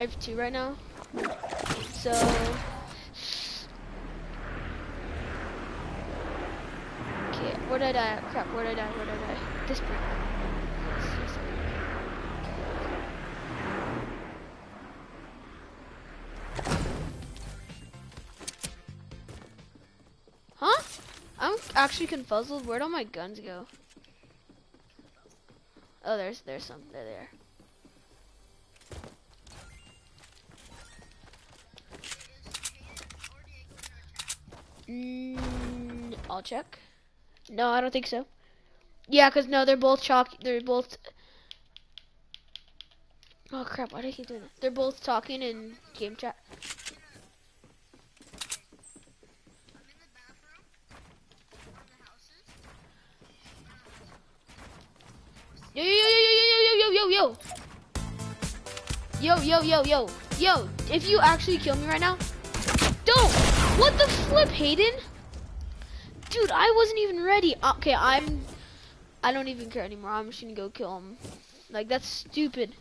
2 right now. So okay, where did I die? Crap, where did I die? Where did I die? This brick. Huh? I'm actually confuzzled. Where'd all my guns go? Oh, there's some. They're there. I'll check. No, I don't think so. Yeah, cause no, they're both chalk. They're both. Oh crap! Why do I keep doing that? They're both talking in game chat. Yo yo yo yo yo yo yo yo yo yo yo yo yo yo! If you actually kill me right now, don't! What the flip, Hayden? Dude, I wasn't even ready. Okay, I don't even care anymore. I'm just gonna go kill him. Like, that's stupid.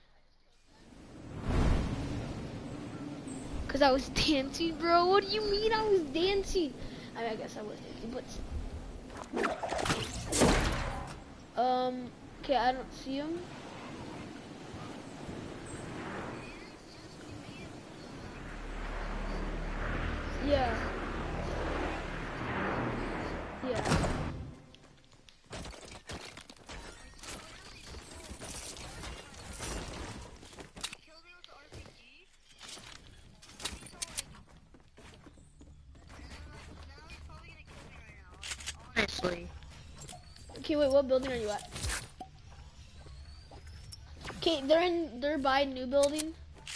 Cause I was dancing, bro. What do you mean I was dancing? I mean, I guess I was dancing, but okay, I don't see him. Yeah. Yeah. Honestly. Okay, wait, what building are you at? Okay, they're by a new building.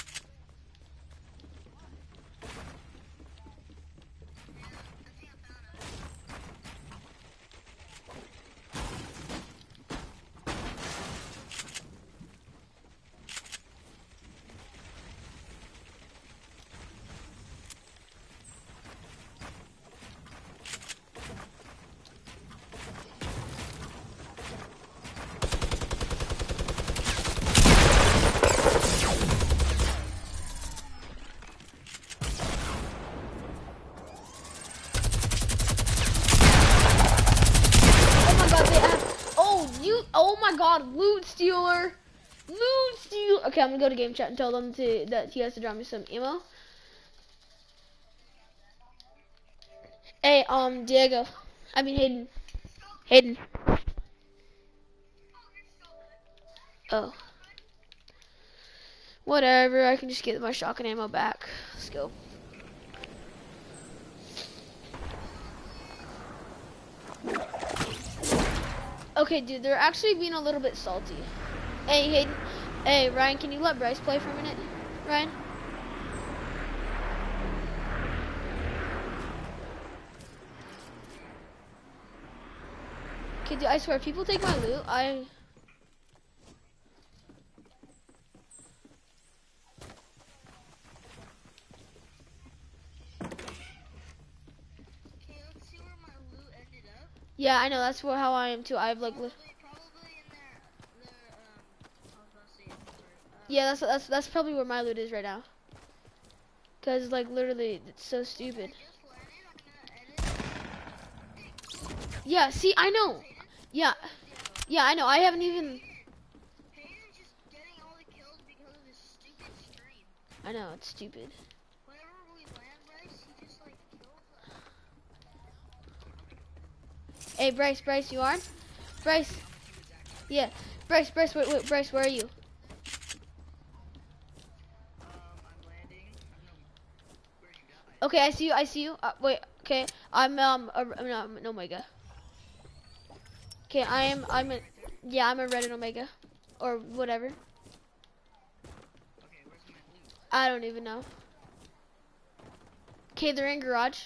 Oh my god, they have, oh my god, loot stealer. Loot steal. Okay, I'm gonna go to game chat and tell them that he has to drop me some ammo. Hey, Diego. I mean Hayden. Hayden. Oh. Whatever, I can just get my shotgun ammo back. Let's go. Okay, dude, they're actually being a little bit salty. Hey, Hayden. Hey, Ryan, can you let Bryce play for a minute? Ryan? Okay, dude, I swear, if people take my loot, yeah, I know, that's how I am too. I have like, yeah, that's probably where my loot is right now. Cause like literally, it's so stupid. Yeah, see, I know. Yeah, yeah, I know. I haven't even. I know, it's stupid. Hey, Bryce, you on? Bryce, yeah, Bryce, wait, Bryce, where are you? Okay, I see you. Wait, okay, I'm an Omega. Okay, yeah, I'm a Red and Omega, or whatever. I don't even know. Okay, they're in garage.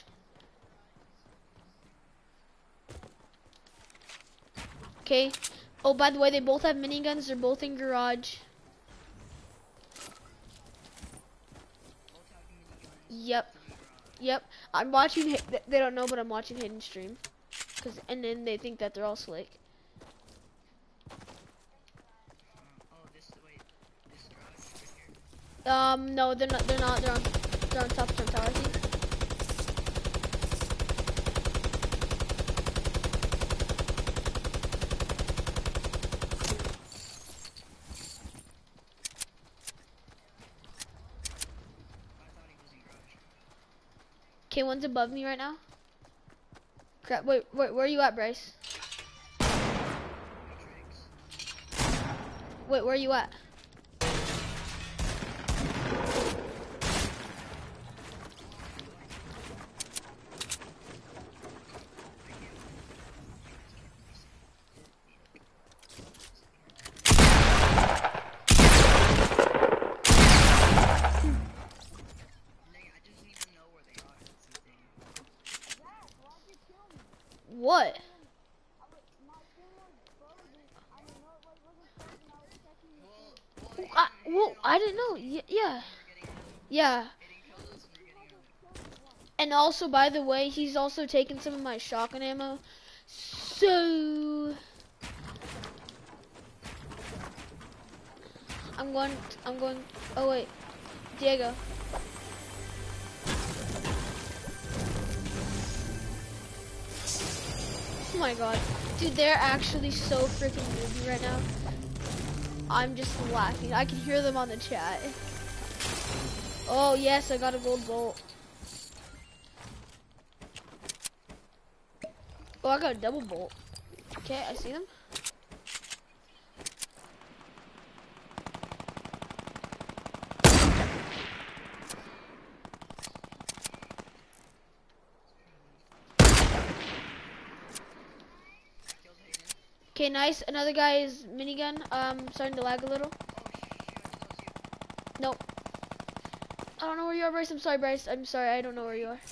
Okay. Oh, by the way, they both have miniguns. They're both in garage. Yep. Yep. I'm watching. They don't know, but I'm watching Hidden stream. And then they think that they're all slick. No, they're not. They're not. They're on top of the tower. I think. Okay, one's above me right now. Crap. Wait. Where are you at, Bryce? Wait. Where are you at? What? Well, I didn't know. Yeah. Yeah. And also, by the way, he's also taken some of my shotgun ammo. So I'm going. Oh wait, Diego. Oh my god, dude, they're actually so freaking moving right now. I'm just laughing. I can hear them on the chat. Oh yes, I got a gold bolt. Oh, I got a double bolt. Okay, I see them. Okay, nice. Another guy's minigun. Starting to lag a little. Nope. I don't know where you are, Bryce. I'm sorry, Bryce. I'm sorry. I don't know where you are.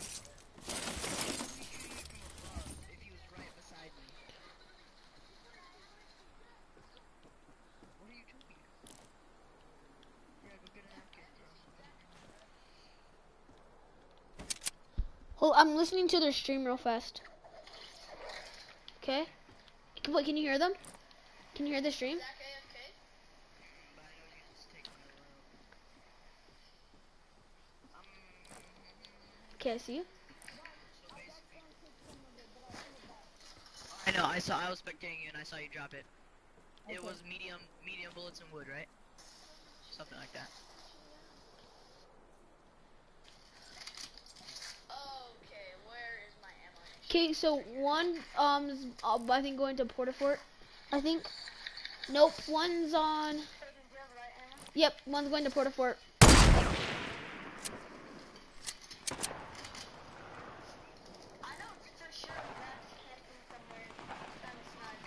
Hold, I'm listening to their stream real fast. Okay. What? Can you hear them? Can you hear the stream? Okay, I see you. I know, I was spectating you and I saw you drop it. Okay. It was medium bullets and wood, right? Something like that. Okay, where is my ammo? Okay, so one is, I think going to Portafort. I think. Nope, one's on. Yep, one's going to Portafort. I know for sure that's camping somewhere. Trying to snipe.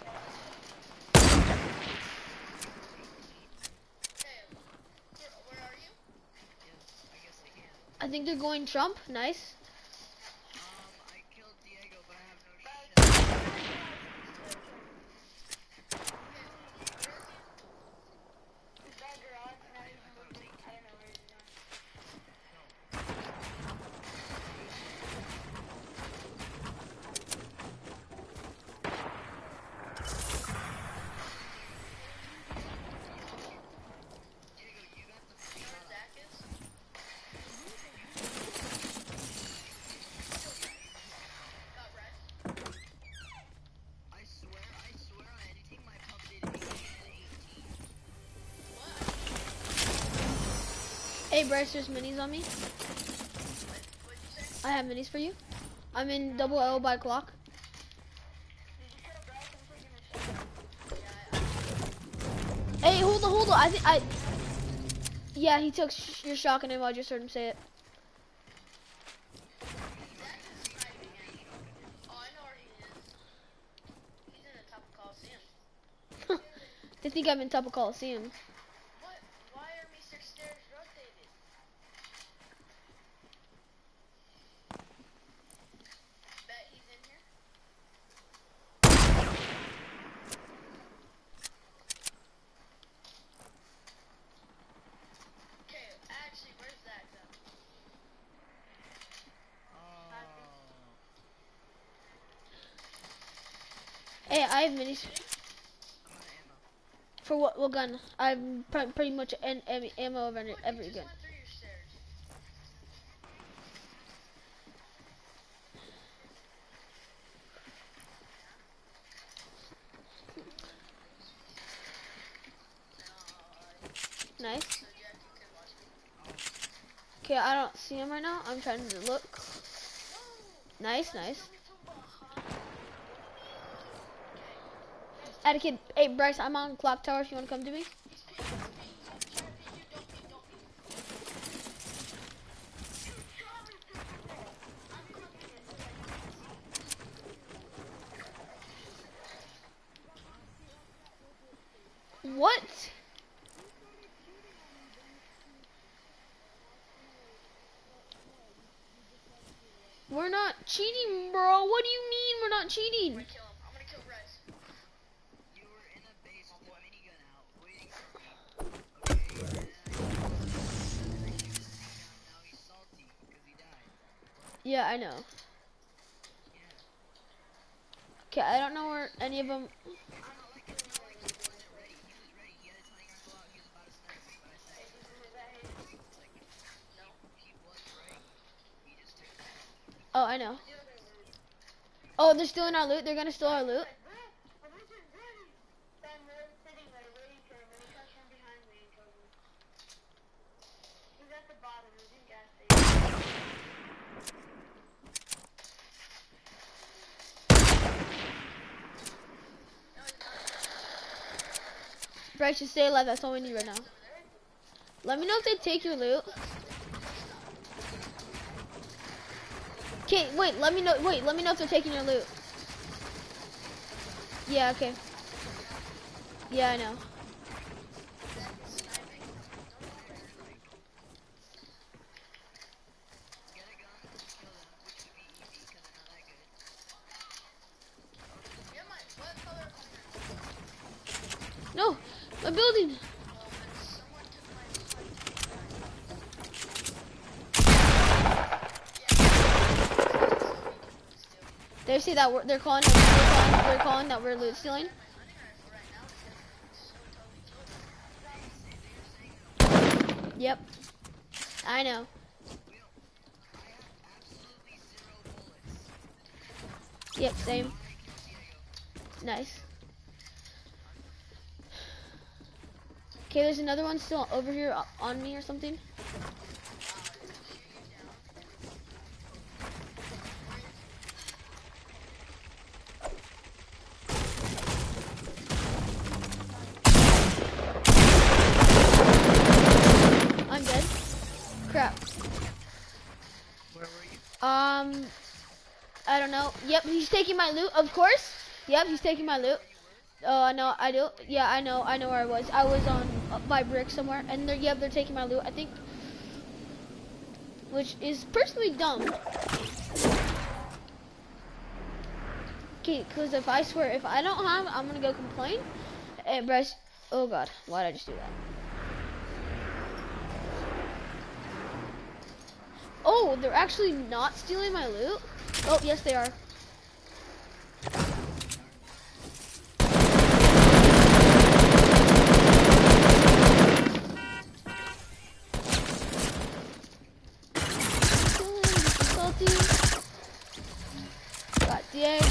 Hey, where are you? Yeah, I guess I can. I think they're going Trump. Nice. I killed Diego, but I have no shit. Hey, Bryce, there's minis on me. I have minis for you. I'm in double L by clock. Hey, hold on. Yeah, he took your shotgun ammo. I just heard him say it. Oh, I know where he is. He's in the top of Coliseum. They think I'm in top of Coliseum. What? Why are Mr. Stairs rotated? Bet he's in here. Okay, actually, where's that though? Hey, I have minis For what gun? I'm pretty much ammo of every gun. Went through your stairs. Nice. So Jack, you could watch me. Okay, I don't see him right now. I'm trying to look. Nice, nice. Etiquette. Hey, Bryce, I'm on clock tower if you want to come to me. What? We're not cheating, bro. What do you mean we're not cheating? I'm gonna kill him. I'm gonna kill Bryce. You were in a base with the minigun out, waiting for me. Okay, and I shot him down. Now he's salty because he died. Yeah, I know. Yeah. Okay, I don't know where any of them. It's not like he wasn't ready. He was ready. He had his honey gun go out. He was about to snipe me, but I said, like, he was ready. He just took it out. Oh, I know. Oh, they're stealing our loot. They're gonna steal our loot. Then they're sitting there waiting for him, and he comes from behind me and kills me. He's at the bottom. He's in gas station. Bryce, just stay alive. That's all we need right now. Let me know if they take your loot. Okay, wait. Let me know. Wait, let me know if they're taking your loot. Yeah. Okay. Yeah, I know. Get a gun and kill them, which would be easy because they're not that good. Yeah, what color? No, my building. Someone took my They see that they're calling that we're loot stealing. Yep. I know. Yep, same. Nice. Okay, there's another one still over here on me or something. I'm dead. Crap. Where were you? I don't know. Yep, he's taking my loot, of course. Yep, he's taking my loot. Oh, I know, I do. Yeah, I know where I was. I was on by brick somewhere, and they're taking my loot, I think. Which is personally dumb. Okay, because if I swear, if I don't have, I'm gonna go complain. And Bryce, oh god, why did I just do that? Oh, they're actually not stealing my loot? Oh, yes they are. Salty. Got Diego.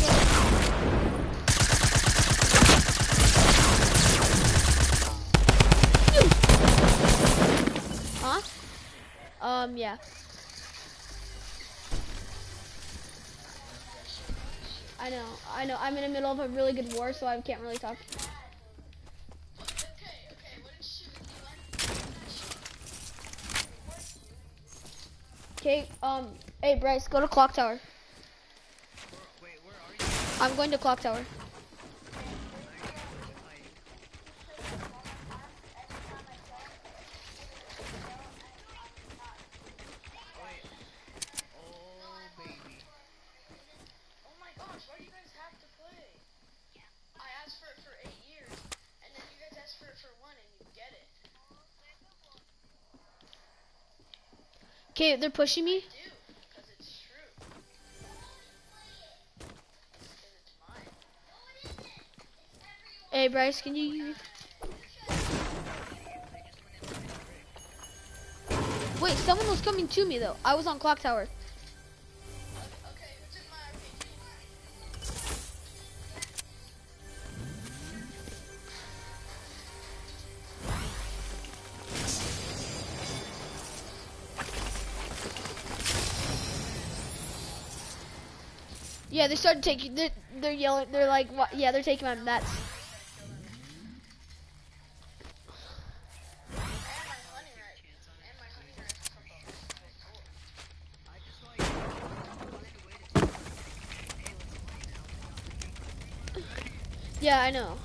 Huh? Yeah. I know. I'm in the middle of a really good war, so I can't really talk. Okay, hey Bryce, go to clock tower. Wait, where are you? I'm going to clock tower. Oh, baby. Oh my gosh, why do you guys have to play? I asked for it for 8 years, and then you guys asked for it for 1 and you get it. Okay, they're pushing me. Do, because it's true. Because it's mine. Hey Bryce, can you? Wait, someone was coming to me though. I was on clock tower. Okay, who took my RPG? Yeah, they started taking. They're yelling. They're like, what? Yeah, they're taking my mats. And my hunting rifle. And my hunting rifle from the store. I just saw you. I wanted to wait until hey, let's play now. Yeah, I know.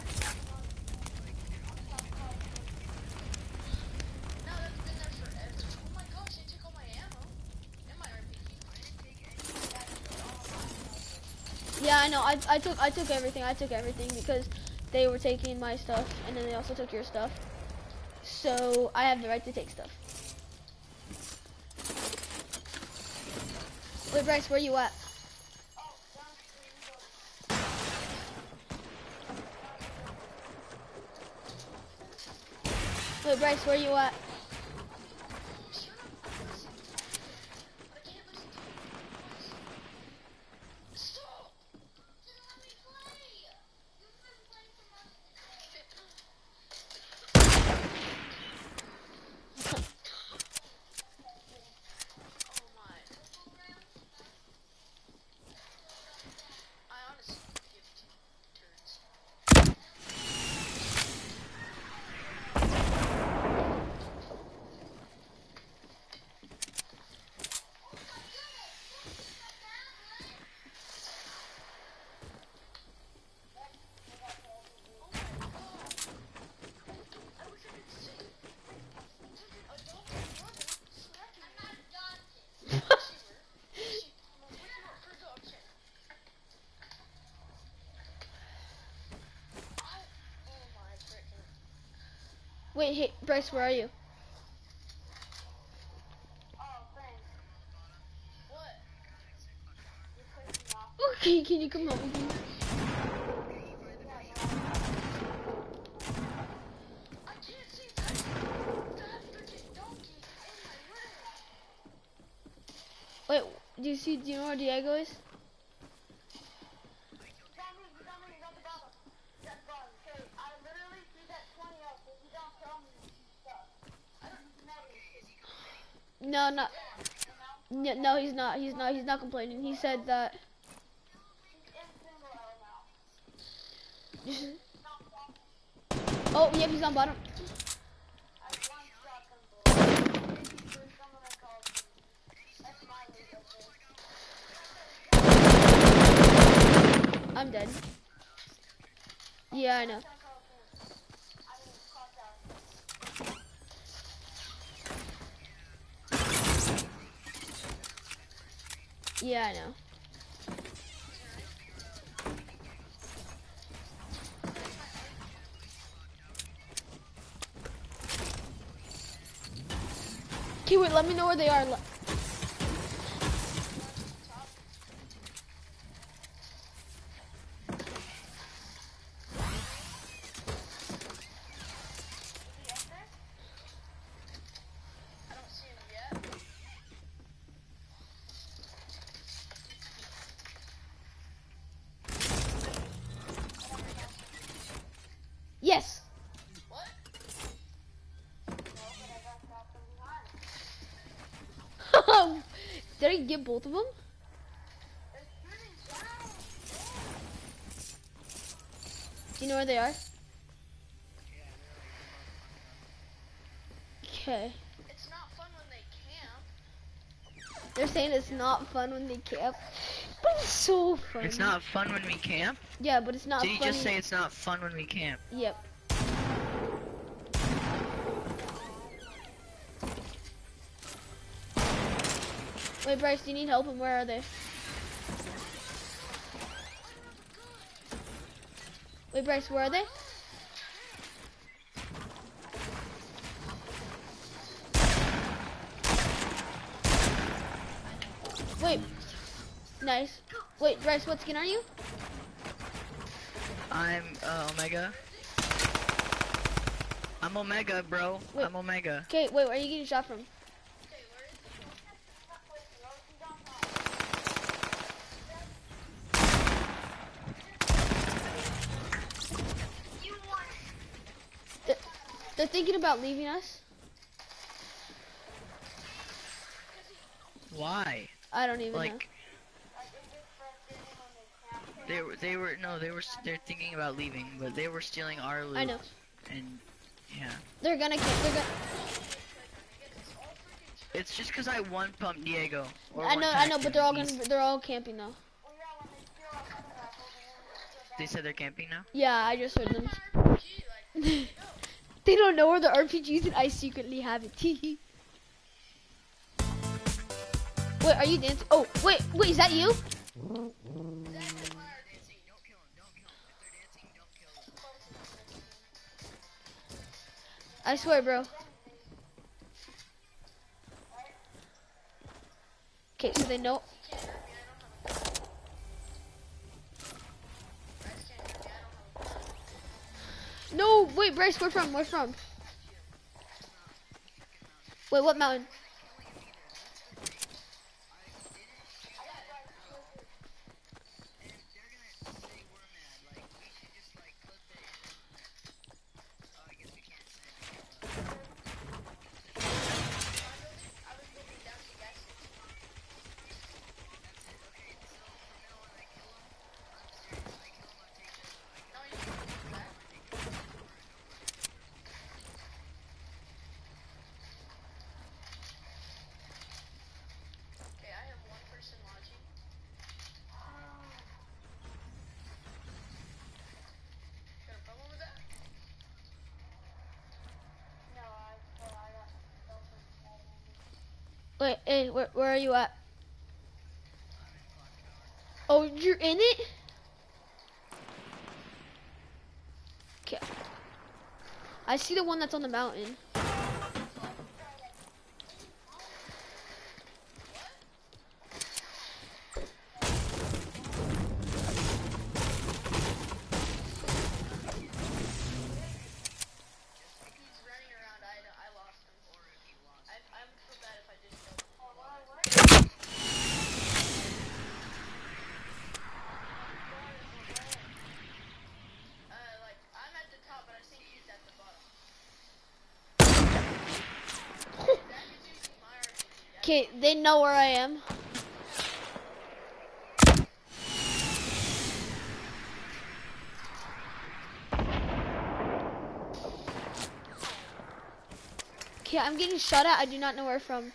No, that's been there forever. Oh my gosh, they took all my ammo. And my RPG. Yeah, I know. I took everything. I took everything because they were taking my stuff, and then they also took your stuff. So I have the right to take stuff. Wait, Bryce, where you at? Wait, Bryce, where you at? Shut up. I'm listening. But I can't listen to you. Stop! Let me play! You've been playing for months. Oh my. I honestly give two turds. I wish I could see. Freaking adopted brother smacking me. I'm not adopted. Yes, you were. Yes, you were. For adoption. Oh my freaking. Wait, hey, Bryce, where are you? Oh, thanks. What? Okay, can you come help me, please? I can't see that freaking donkey in my room. Wait, do you know where Diego is? No, no, no, he's not. He's not complaining. He said that. Oh, yep, he's on bottom. I'm dead. Yeah, I know. Yeah, I know. Okay, wait, let me know where they are. I don't see him yet. Yes. What? Did I get both of them? Do you know where they are? Okay. It's not fun when they camp. They're saying it's not fun when they camp. But it's so fun. It's not fun when we camp? Yeah, but it's not Did you funny. just say it's not fun when we camp? Yep. Wait, Bryce, do you need help? And where are they? Wait, Bryce, where are they? Wait. Nice. Wait, Bryce, what skin are you? I'm Omega. I'm Omega, bro. Wait. I'm Omega. Okay, wait, where are you getting shot from? They're thinking about leaving us. Why? I don't even know. Like they're thinking about leaving, but they were stealing our loot. I know. And yeah. They're gonna. It's just cause I one pumped Diego. Or I know, one-tacked but they're all him. gonna. They're all camping though. They said they're camping now? Yeah, I just heard them. They don't know where the RPGs and I secretly have it. Wait, are you dancing? Oh, wait, is that you? I swear, bro. Okay, so they know. No, wait, Bryce, where from? Where from? Wait, what mountain? Wait, hey, where are you at? Oh, you're in it? Okay. I see the one that's on the mountain. Okay, they know where I am. Okay, I'm getting shot at. I do not know where from.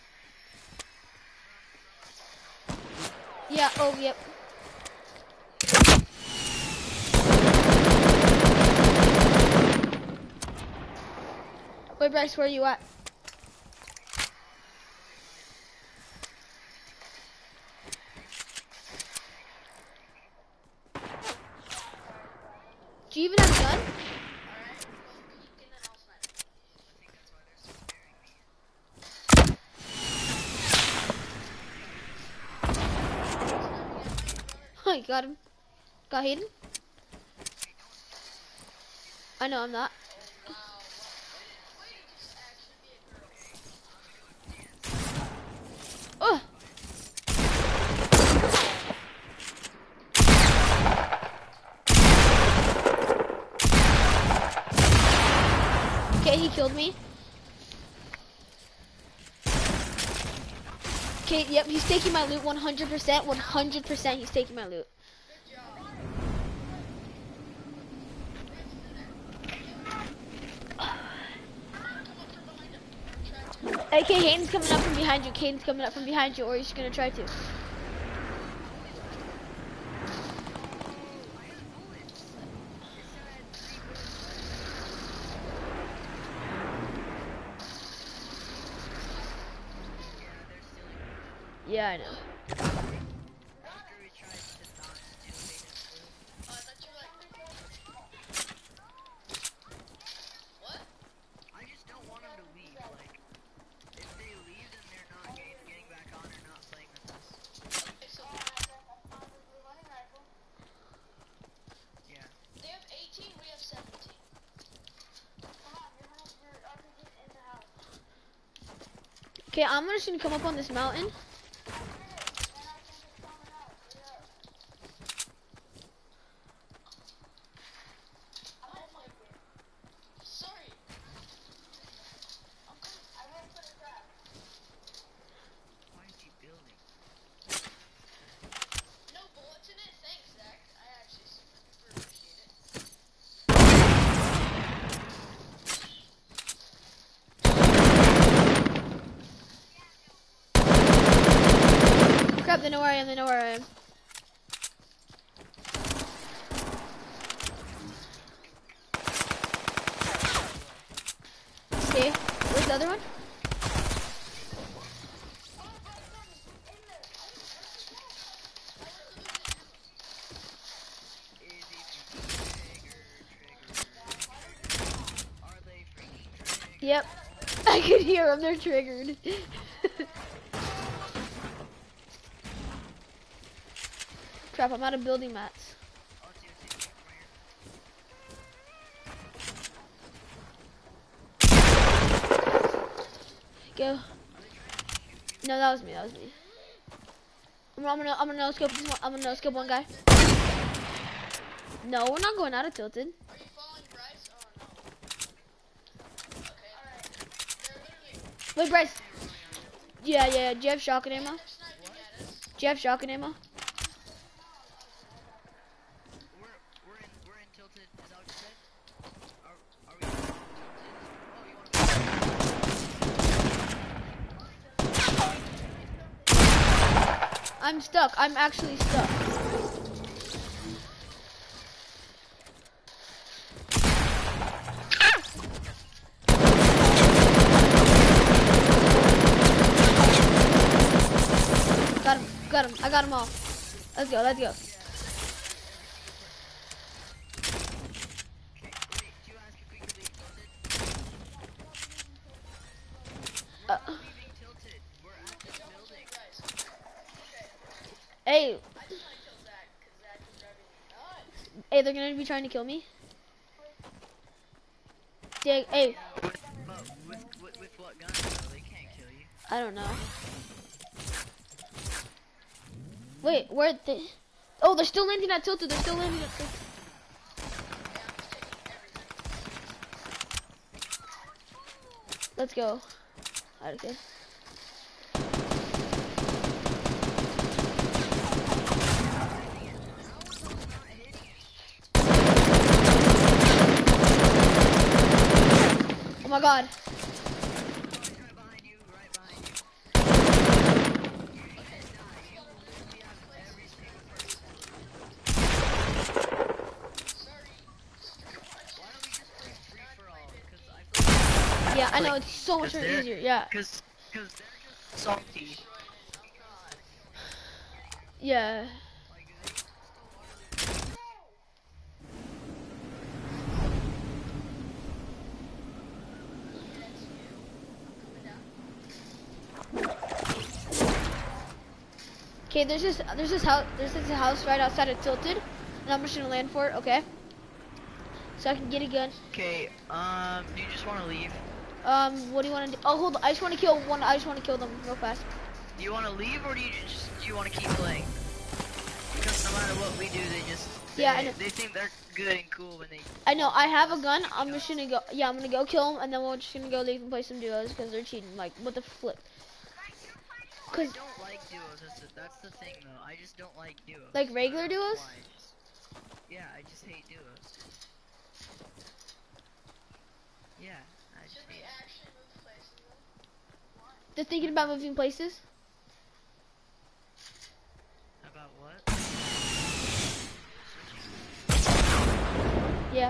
Yeah, oh, yep. Wait, Bryce, where are you at? Do you even have a gun? Oh, you got him. Got Hayden? I know, I'm not. Oh! Okay, he killed me. Okay, yep, he's taking my loot 100%. 100% he's taking my loot. Okay, Hayden's coming up from behind you. Hayden's coming up from behind you, or he's gonna try to. Yeah, I know. Okay, I'm just gonna come up on this mountain. They know where I am. They know where I am. Okay, where's the other one? Are they freaking triggered? Yep. I could hear them. They're triggered. Crap, I'm out of building mats. Oh, see, right here. Go. No, that was me. That was me. I'm gonna no scope this one. I'm gonna no scope one guy. No, we're not going out of tilted. Are you following Bryce? Oh no. Okay. Alright. They're literally. Wait, Bryce. Yeah. Do you have shotgun ammo? They're sniping at us. Do you have shotgun ammo? We're in tilted. Is that what you said? Are we in tilted? Oh, you wanna I'm stuck. I'm actually stuck. Got him. I got him all. Let's go. Okay, wait, do you ask if we could leave tilted? We're not leaving tilted. We're at this building. Hey, I just want to kill Zach because Zach is driving me nuts. hey, they're gonna be trying to kill me. Hey, But with what gun though? They can't kill you. I don't know. Wait, where they? Oh, they're still landing at tilted. They're still landing at tilted. Let's go. Okay. Oh my god. Right behind you, right behind you. You're gonna die. You literally have every single person. Why don't we just play free for all? Because I feel like Yeah, I know, it's so much more they're- easier. Yeah. Cause they're just salty. Yeah. Like they still are. Okay, there's this house right outside of Tilted, and I'm just gonna land for it, okay? So I can get a gun. Okay, do you just want to leave? What do you want to do? Oh, hold on. I just want to kill one. I just want to kill them real fast. Do you want to leave or do you want to keep playing? Because no matter what we do, Yeah, I know. they think they're good and cool when they. I know. I have a gun. I'm just gonna go. Yeah, I'm gonna go kill them, and then we're just gonna go leave and play some duos because they're cheating. Like, what the flip? I Cause don't like duos. That's the thing though. I just don't like duos. like regular I don't know duos. why. Yeah, I just hate duos. Yeah, I just Should we hate it. actually move places though? They're thinking about moving places. About what? Yeah.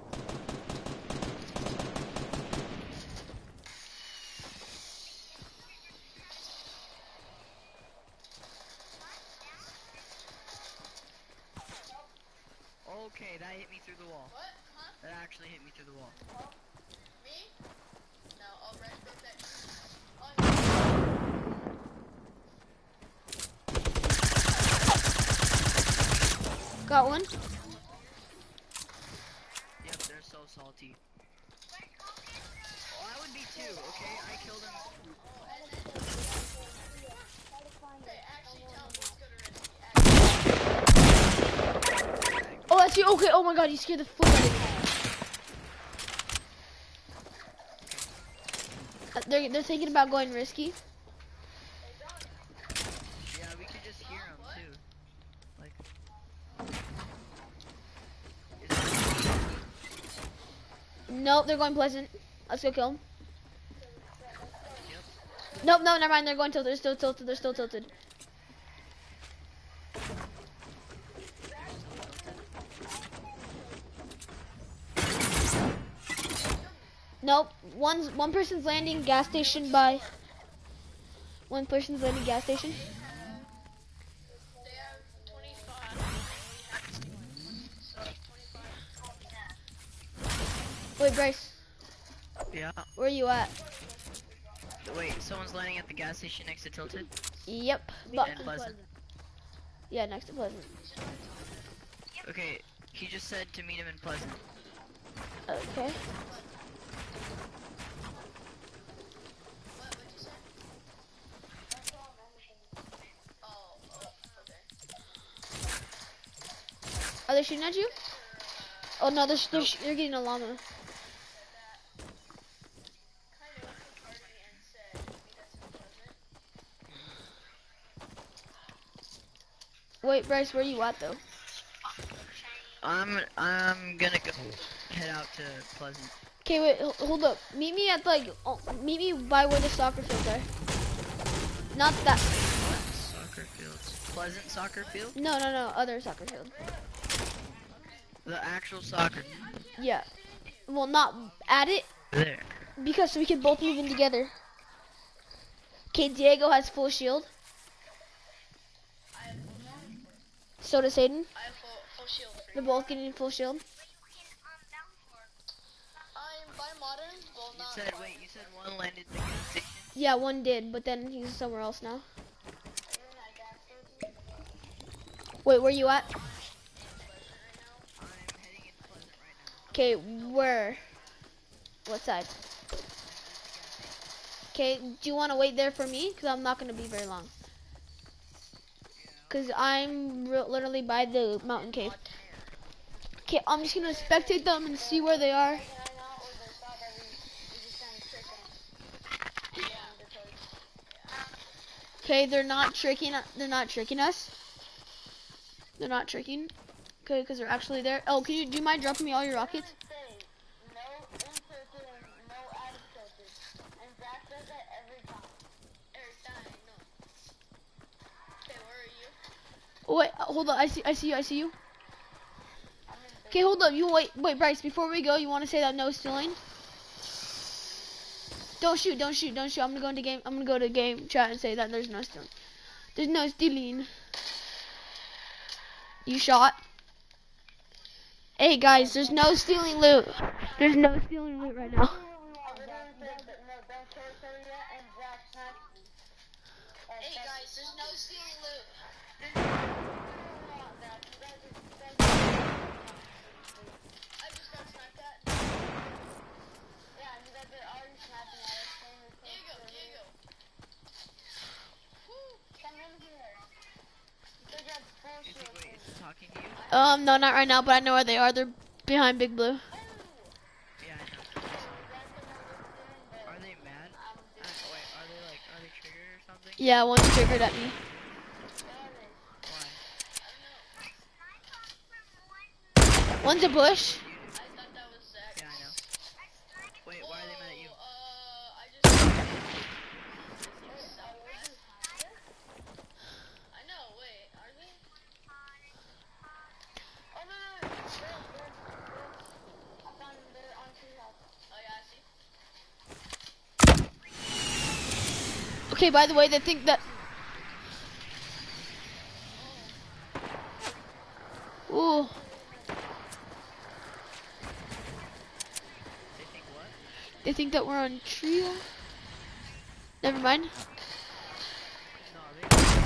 Okay, that hit me through the wall. What? Huh? That actually hit me through the wall. Me? No, I'll right broke that. Oh, Got one. Yep, they're so salty. Oh, I would be too, okay? I killed him. okay, actually tell him let's go to Risky. Oh, that's you. Okay. Oh my God, you scared the fuck out of me. They're thinking about going risky. Yeah, we could just hear him too. Like. Nope, they're going pleasant. Let's go kill them. Yep. Nope, no, never mind. They're going tilted. They're still tilted. They're still tilted. Nope. One person's landing gas station by. One person's landing gas station. They have 25. And we have 21. So 25. Wait, Bryce, Yeah. where are you at? Wait, someone's landing at the gas station next to Tilted Yep. and Pleasant. Yeah, next to Pleasant. Okay, he just said to meet him in Pleasant. Okay. What'd you say? Oh, okay. Are they shooting at you? Oh no, they're getting a llama. Kind of retarded and said meet us in Pleasant. Wait, Bryce, where you at though? I'm gonna go head out to Pleasant. Okay, wait, hold up. Meet me at meet me by where the soccer fields are. Not that. What soccer fields? Pleasant soccer field? No, other soccer field. The actual soccer. Yeah. Well, not at it, There. because so we can both move in together. Okay, Diego has full shield. So does Hayden. I have full shield for They're you. both getting full shield. I'm by modern. Well, You not said, by- wait, you said one landed the gas station? Yeah, one did, but then he's somewhere else now. Wait, where you at? I'm heading into Pleasant right now. Okay, where? What side? Okay, do you want to wait there for me? Because I'm not going to be very long. Because I'm literally by the mountain cave. Okay, I'm just going to spectate them and see where they are. Okay, they're not tricking us. They're not tricking. Okay, because they're actually there. Oh, do you mind dropping me all your rockets? Every time, no. Okay, where are you? Oh, wait, hold on. I see you. Okay, hold up. Wait, Bryce. Before we go, you want to say that no stealing? Don't shoot. I'm gonna go to game chat and say that there's no stealing. There's no stealing. You shot. Hey guys, there's no stealing loot. There's no stealing loot right now. Hey guys, there's no stealing loot. I just got sniped at. Diego. Woo. Is he, wait, is he talking to you? No, not right now, but I know where they are. They're behind Big Blue. Yeah, I know. Are they mad? Wait, are they triggered or something? Yeah, one's triggered at me. Why? One's a bush. I thought that was Zach. Yeah, I know. Wait, why are they mad at you? I just. I know. Wait, are they? Oh yeah, I see. Okay, by the way, they think that. Ooh, They think what? they think that we're on trio. Never mind. No, they.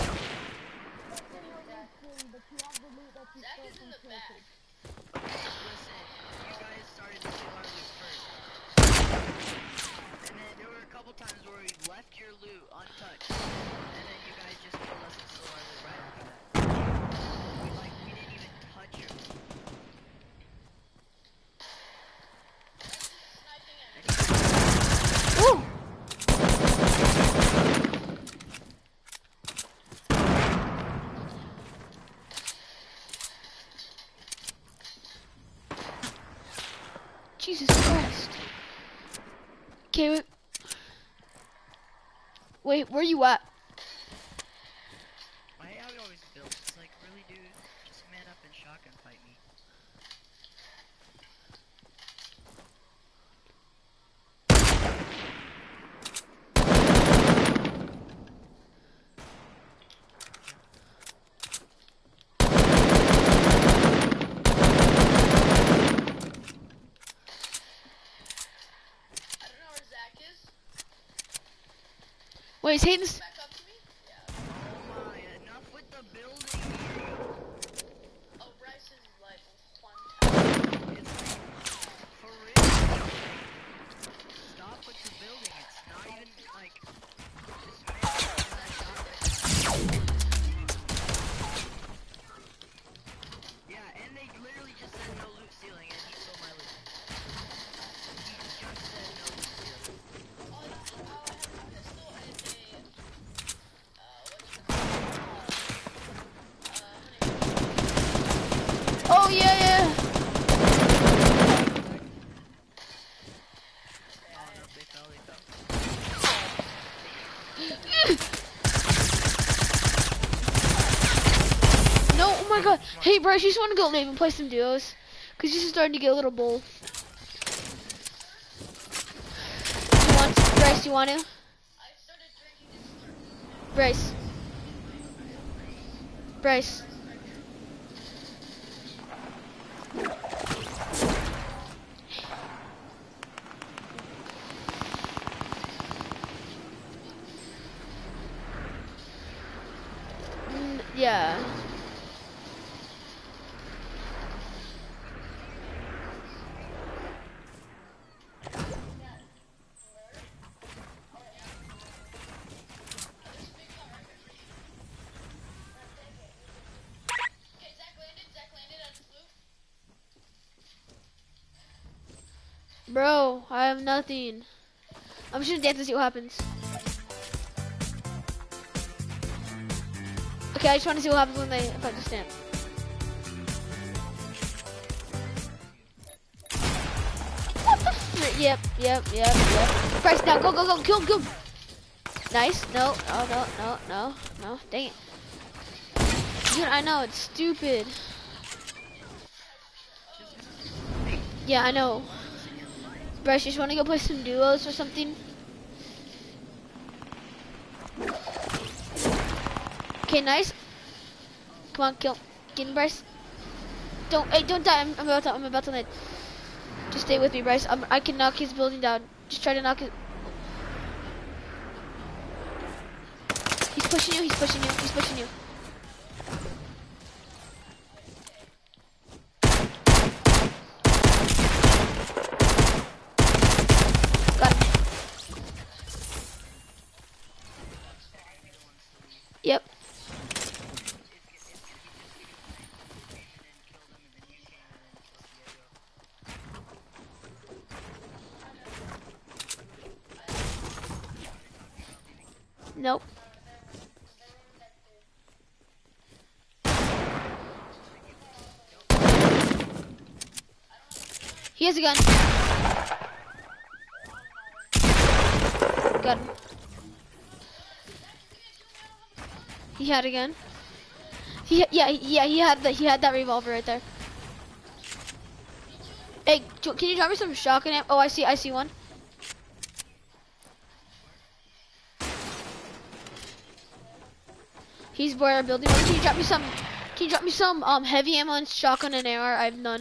Zach is in the back. Listen, you guys started to steal our loot first. And then there were a couple times where we left your loot untouched. And then you guys just killed us and stole our loot right after that. We didn't even touch your loot. Sniping at And me. you Ooh. Jesus Christ. Okay, wait. Wait, where you at? Why are we always built? It's like, really, dude? Just man up and shotgun fight me. Anyways, Hayden's. Back up to me? Yeah. Oh my, enough with the building. Oh, Bryce is like one time. It's like, for real. Stop with the building. It's not even like, just make it in that shot right now. Yeah, and they literally just said no loot stealing, and he stole my loot. He just said no loot stealing. Oh, I have a pistol and a, Oh yeah, yeah. Oh no, they fell, they fell. No, oh my god. Hey, Bryce, you just want to go live and play some duos? Because this is starting to get a little bold. Bryce, you want to? I started drinking this. Bryce. Bryce. Yeah. Okay, Zach landed on his loot. Bro, I have nothing. I'm just gonna dance and see what happens. Okay, I just want to see what happens when if I just dance. What the frick? Yep. Bryce, now go, kill him. Nice. No. Dang it. Dude, I know, it's stupid. Yeah, I know. Bryce, you just want to go play some duos or something? Okay, nice. Come on, kill. Get him, Bryce. Don't die. I'm about to land. Just stay with me, Bryce. I can knock his building down. Just try to knock it. He's pushing you. Got him. Yep. Nope. He has a gun. Got him. He had a gun. He had that revolver right there. Hey, can you drop me some shotgun ammo? Oh, I see one. He's by our building. Can you drop me some heavy ammo and shotgun and AR? I have none.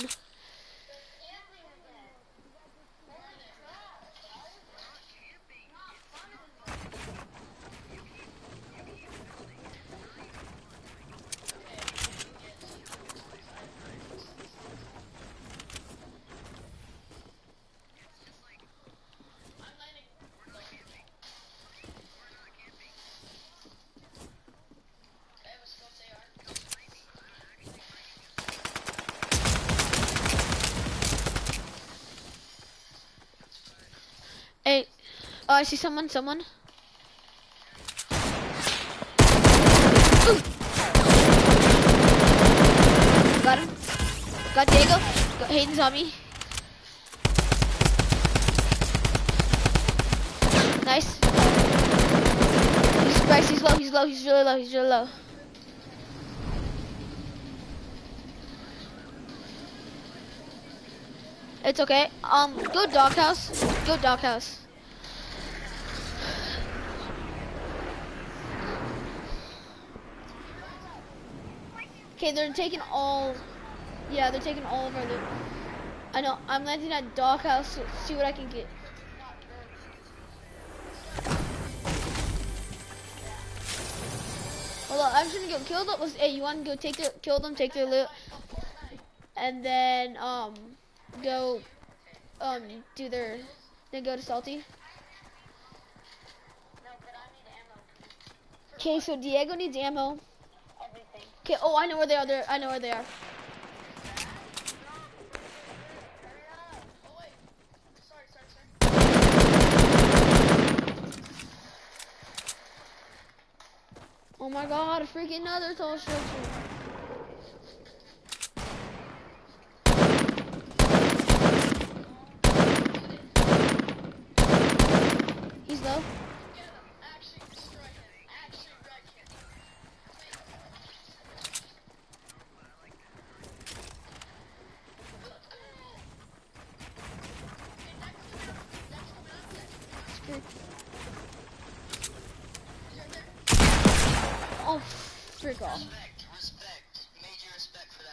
Hey, oh, I see someone. Ooh. Got him. Got Diego. Got Hayden's on me. Nice. Bryce, he's low. He's really low. It's okay. Go doghouse. Okay, they're taking all. Yeah, they're taking all of our loot. I know. I'm landing at doghouse. So see what I can get. Hold on, I'm just gonna go kill them. Hey, you want to go kill them, take their loot, and then go do their, then go to Salty. No, but I need ammo. Okay, so Diego needs ammo. Everything. Okay, oh, I know where they are. I know where they are. Oh wait. Sorry. Oh my God, a freaking another tall structure. He's low. Get him. Actually destroy him. Actually wreck him. Oh, frick off. Respect. Major respect for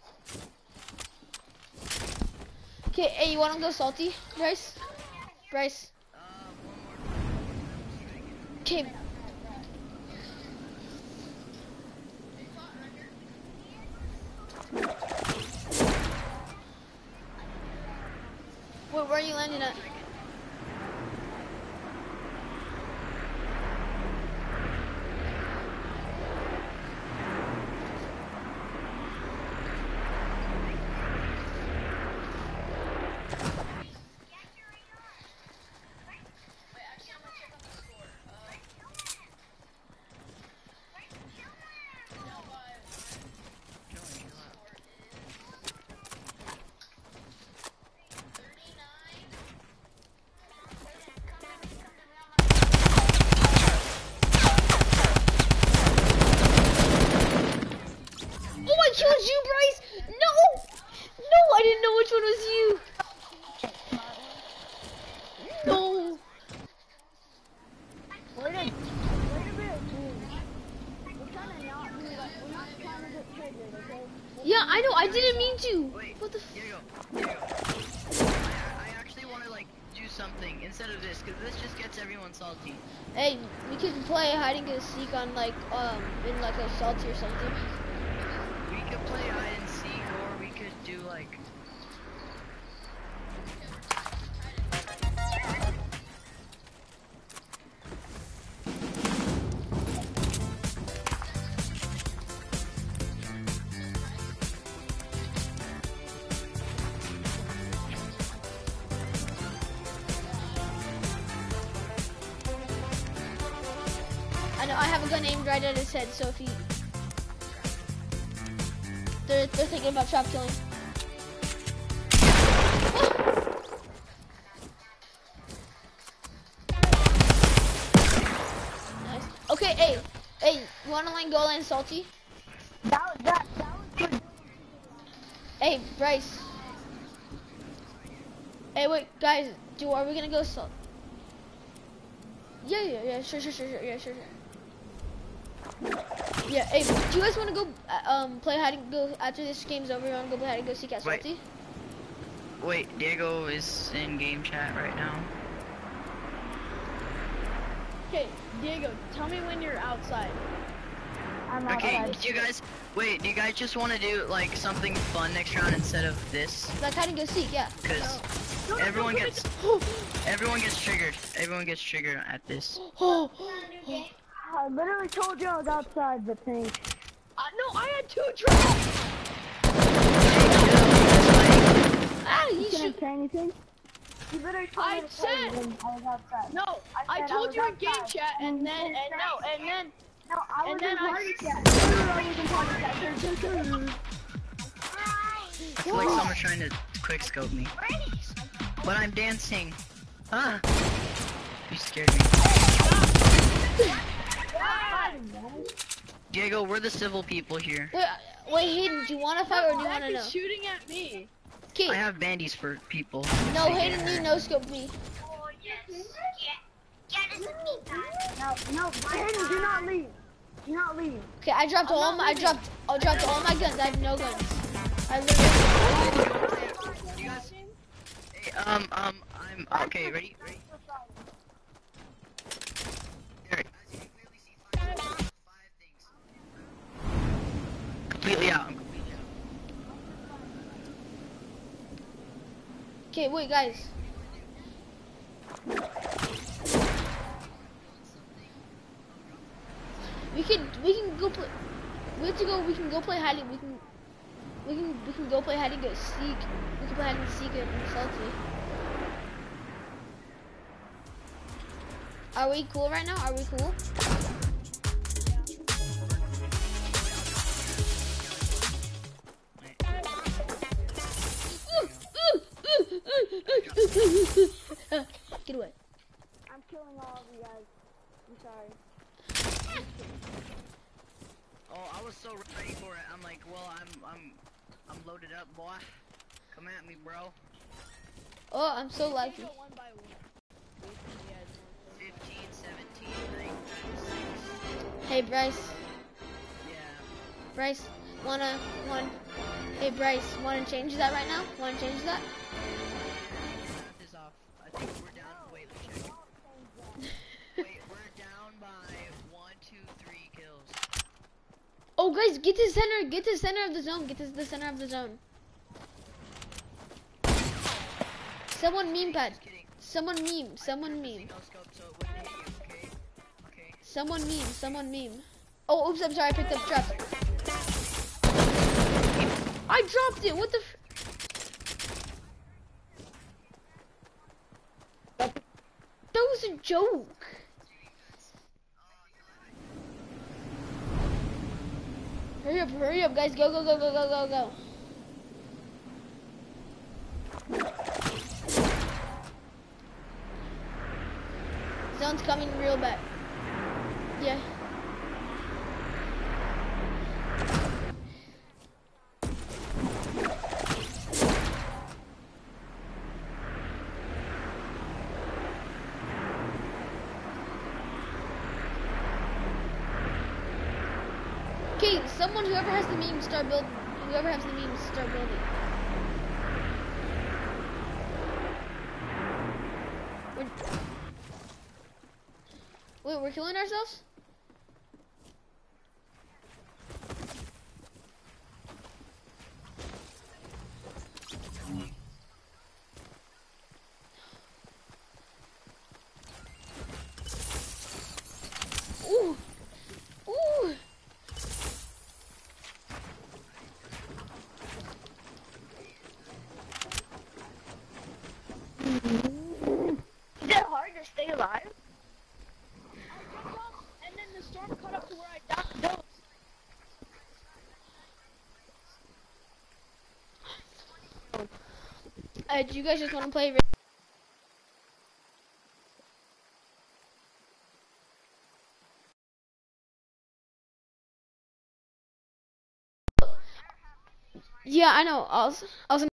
that. Okay, hey, you wanna go Salty, Bryce? Bryce. Okay. Wait, where are you landing at? Wait, actually I'm gonna check on the score. Down by one. Score is 39. Oh, I killed you, Bryce! No! No, I didn't know which one was you! No! We're trying to not be like, we're not trying to get triggered, okay? Yeah, I know, I didn't mean to! Wait, What the Diego. I actually want to like do something instead of this, because this just gets everyone salty. Hey, we could play hide and go seek on like, in like a Salty or something. We could play hide and seek, or we could do like. I know, I have a gun aimed right at his head, so if he... They're thinking about trap killing. Nice. Okay, hey, you wanna go land Salty? That was good. Hey, Bryce. Hey, wait, guys, are we gonna go Salt? Yeah, sure, yeah, sure. Yeah, hey, do you guys wanna go, play hide and go, after this game's over, you wanna go play hide and go seek at Wait. Salty? Wait, Diego is in game chat right now. Okay, Diego, tell me when you're outside. I'm Okay, outside. do you guys just want to do like something fun next round instead of this? Like hide and go seek, yeah. Because everyone gets triggered. Everyone gets triggered at this. Oh, I literally told you I was outside, but thanks. No, I had 2 traps. ah, you You should. couldn't say anything? You literally told I me to play said- when I was outside. No, I said told was you in game outside. chat, and then No, I was then in I- party chat. Literally was in party chat. It's like someone's trying to quick scope me. But I'm dancing. Ah! You scared me. Diego, we're the civil people here. Wait, Hayden, do you want to fight or do you want Zach to know? is shooting at me. I Okay, have bandies for people. no, They Hayden, get you hurt. no scope me. No, Hayden, do not leave. Do not leave. Okay, I dropped all my guns. I have no guns. I literally. You guys- Hey, I'm okay. Ready? There. As you can clearly see, 5 things. Okay, wait, guys. We can go play. We have to go. We can go play hiding. We can go play hide and go seek. We can play hide and seek and salty. Are we cool right now? Are we cool? Get away. I'm killing all of you guys. I'm sorry. Oh, I was so ready for it. I'm like, well, I'm loaded up, boy. Come at me, bro. Oh, I'm so lucky. Go one by one. 15, 17, 9, 6. Hey, Bryce. Yeah. Bryce, wanna. Hey, Bryce, wanna change that right now? Wanna change that? Math is off. I think we're down. Wait, let me check. Wait, we're down by 1, 2, 3 kills. Oh, guys, get to the center. Get to the center of the zone. Get to the center of the zone. Someone meme pad. Just kidding. Someone meme. Someone meme. No scope, so it wouldn't hit you, okay? Okay. Someone meme. Someone meme. Oh, oops, I'm sorry. I picked up trap. I dropped it. What the That was a joke. Hurry up, guys. Go, go, go, go, go, go, go. Zone's coming real bad. Yeah. Okay, whoever has the meme, start building. Whoever has the memes, start building. Wait, we're killing ourselves? Ooh! Ooh! Is it hard to stay alive? I jumped up, and then the storm caught up to where I dove. Do you guys just want to play? Yeah, I know. I was